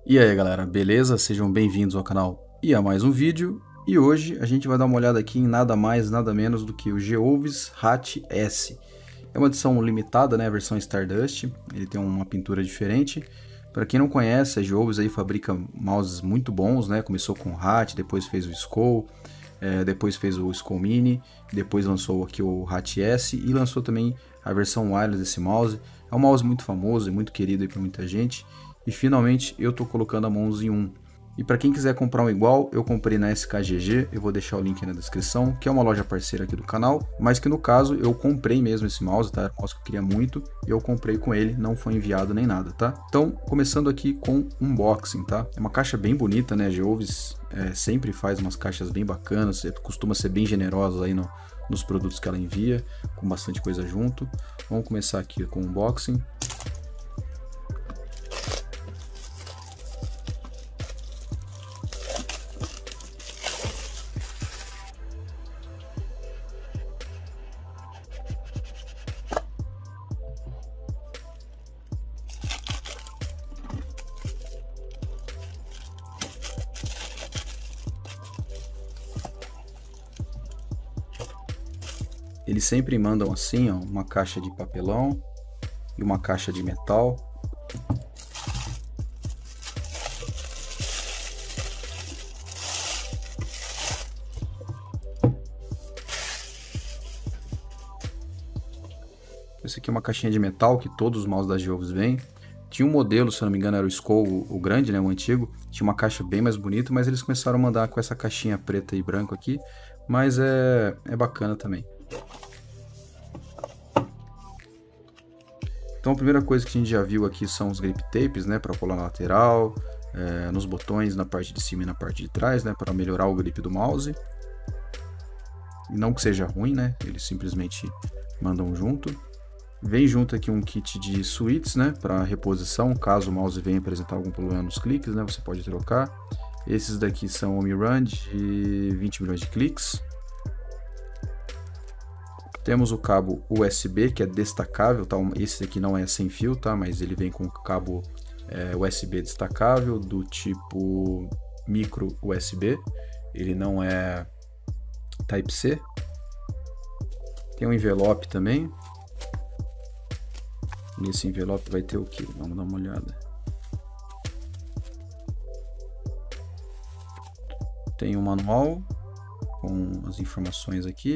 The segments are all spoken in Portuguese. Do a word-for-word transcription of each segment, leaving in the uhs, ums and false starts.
E aí galera, beleza? Sejam bem-vindos ao canal e a mais um vídeo. E hoje a gente vai dar uma olhada aqui em nada mais, nada menos do que o Geovis Hat S. É uma edição limitada, né? A versão Stardust. Ele tem uma pintura diferente. Para quem não conhece, a Geovis aí fabrica mouses muito bons, né? Começou com o Hat, depois fez o Skol, é, depois fez o Skol Mini, depois lançou aqui o Hat S e lançou também a versão wireless desse mouse. É um mouse muito famoso e muito querido aí por muita gente. E finalmente eu tô colocando a mãos em um. E para quem quiser comprar um igual, eu comprei na S K G G, eu vou deixar o link aí na descrição, que é uma loja parceira aqui do canal, mas que no caso eu comprei mesmo esse mouse, tá? Era um mouse que eu queria muito, e eu comprei com ele, não foi enviado nem nada, tá? Então, começando aqui com unboxing, tá? É uma caixa bem bonita, né? A Geovis é, sempre faz umas caixas bem bacanas, costuma ser bem generosa aí no, nos produtos que ela envia, com bastante coisa junto. Vamos começar aqui com o unboxing. Eles sempre mandam assim, ó, uma caixa de papelão e uma caixa de metal. Esse aqui é uma caixinha de metal que todos os mouses da Geovis vêm. Tinha um modelo, se eu não me engano, era o Skol, o grande, né, o antigo. Tinha uma caixa bem mais bonita, mas eles começaram a mandar com essa caixinha preta e branco aqui. Mas é, é bacana também. Então a primeira coisa que a gente já viu aqui são os grip tapes, né, para colar na lateral, é, nos botões, na parte de cima e na parte de trás, né, para melhorar o grip do mouse. Não que seja ruim, né, eles simplesmente mandam junto. Vem junto aqui um kit de switches, né, para reposição, caso o mouse venha apresentar algum problema nos cliques, né, você pode trocar. Esses daqui são OmniRun de vinte milhões de cliques. Temos o cabo U S B, que é destacável, tá? Esse aqui não é sem fio, tá? Mas ele vem com cabo é, U S B destacável, do tipo micro U S B. Ele não é Type C. Tem um envelope também. Nesse envelope vai ter o que? Vamos dar uma olhada. Tem um manual com as informações aqui.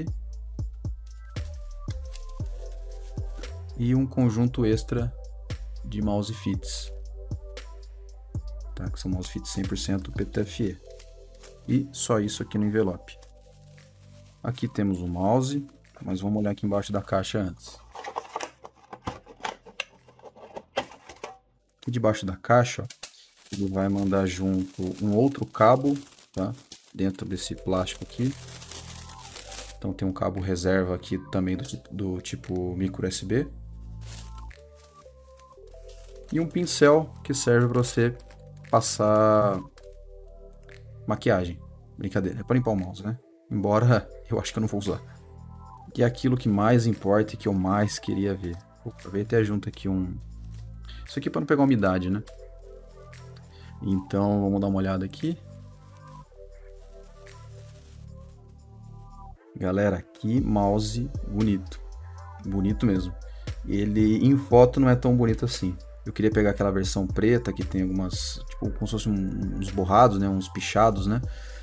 E um conjunto extra de mouse fits, tá? Que são mouse fits cem por cento P T F E. E só isso aqui no envelope. Aqui temos o mouse, mas vamos olhar aqui embaixo da caixa antes. Aqui debaixo da caixa, ó, ele vai mandar junto um outro cabo, tá? Dentro desse plástico aqui. Então tem um cabo reserva aqui também do tipo, do tipo micro U S B. E um pincel que serve para você passar maquiagem. Brincadeira, é para limpar o mouse, né? Embora eu acho que eu não vou usar. E é aquilo que mais importa e que eu mais queria ver. Opa, veio até junto aqui um... Isso aqui é para não pegar umidade, né? Então vamos dar uma olhada aqui. Galera, que mouse bonito. Bonito mesmo. Ele em foto não é tão bonito assim. Eu queria pegar aquela versão preta que tem algumas, tipo, como se fossem uns borrados, né, uns pichados, né?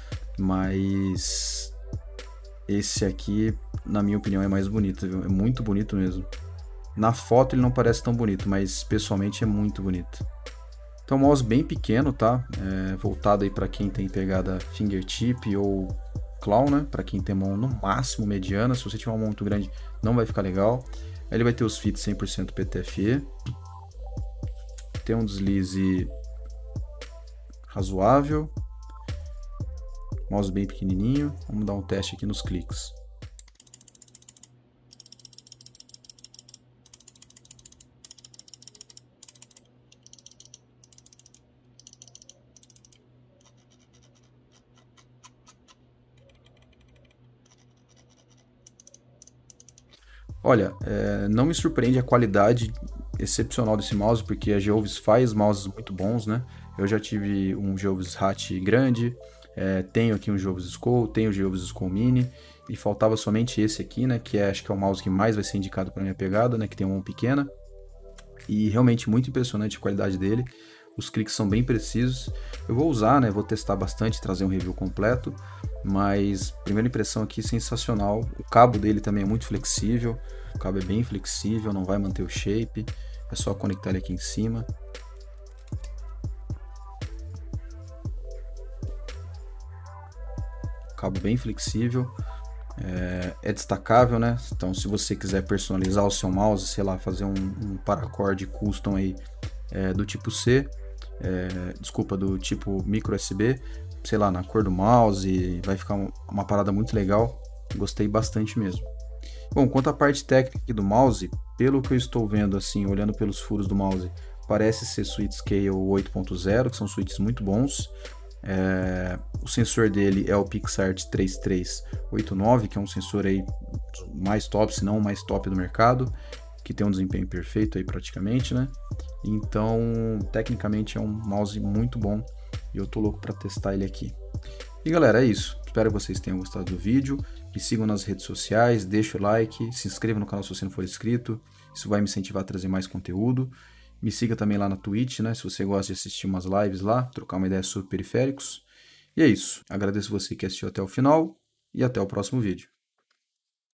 Mas esse aqui, na minha opinião, é mais bonito, viu? É muito bonito mesmo. Na foto ele não parece tão bonito, mas pessoalmente é muito bonito. Então, um mouse bem pequeno, tá? É, voltado aí para quem tem pegada fingertip ou claw, né? Para quem tem mão no máximo mediana. Se você tiver uma mão muito grande, não vai ficar legal. Ele vai ter os fits cem por cento P T F E. Tem um deslize razoável. Mouse bem pequenininho. Vamos dar um teste aqui nos cliques. Olha, é, não me surpreende a qualidade excepcional desse mouse, porque a Geovis faz mouses muito bons, né? Eu já tive um Geovis Hat grande, é, tenho aqui um Geovis Skull, tenho o Geovis Skull Mini, e faltava somente esse aqui, né, que é, acho que é o mouse que mais vai ser indicado para minha pegada, né, que tem uma mão pequena, e realmente muito impressionante a qualidade dele. Os cliques são bem precisos. Eu vou usar, né? Vou testar bastante, trazer um review completo. Mas primeira impressão aqui, sensacional. O cabo dele também é muito flexível. O cabo é bem flexível, não vai manter o shape. É só conectar ele aqui em cima. Cabo bem flexível. É, é destacável, né? Então, se você quiser personalizar o seu mouse, sei lá, fazer um, um paracorde custom aí é, do tipo C. É, desculpa, do tipo micro U S B, sei lá, na cor do mouse, vai ficar uma, uma parada muito legal, gostei bastante mesmo. Bom, quanto à parte técnica aqui do mouse, pelo que eu estou vendo assim, olhando pelos furos do mouse, parece ser Switch Scale oito ponto zero, que são switches muito bons. É, o sensor dele é o PixArt três três oito nove, que é um sensor aí mais top, se não o mais top do mercado, que tem um desempenho perfeito aí praticamente, né? Então, tecnicamente é um mouse muito bom e eu tô louco para testar ele aqui. E galera, é isso. Espero que vocês tenham gostado do vídeo. Me sigam nas redes sociais, deixa o like, se inscreva no canal se você não for inscrito. Isso vai me incentivar a trazer mais conteúdo. Me siga também lá na Twitch, né? Se você gosta de assistir umas lives lá, trocar uma ideia sobre periféricos. E é isso. Agradeço você que assistiu até o final e até o próximo vídeo.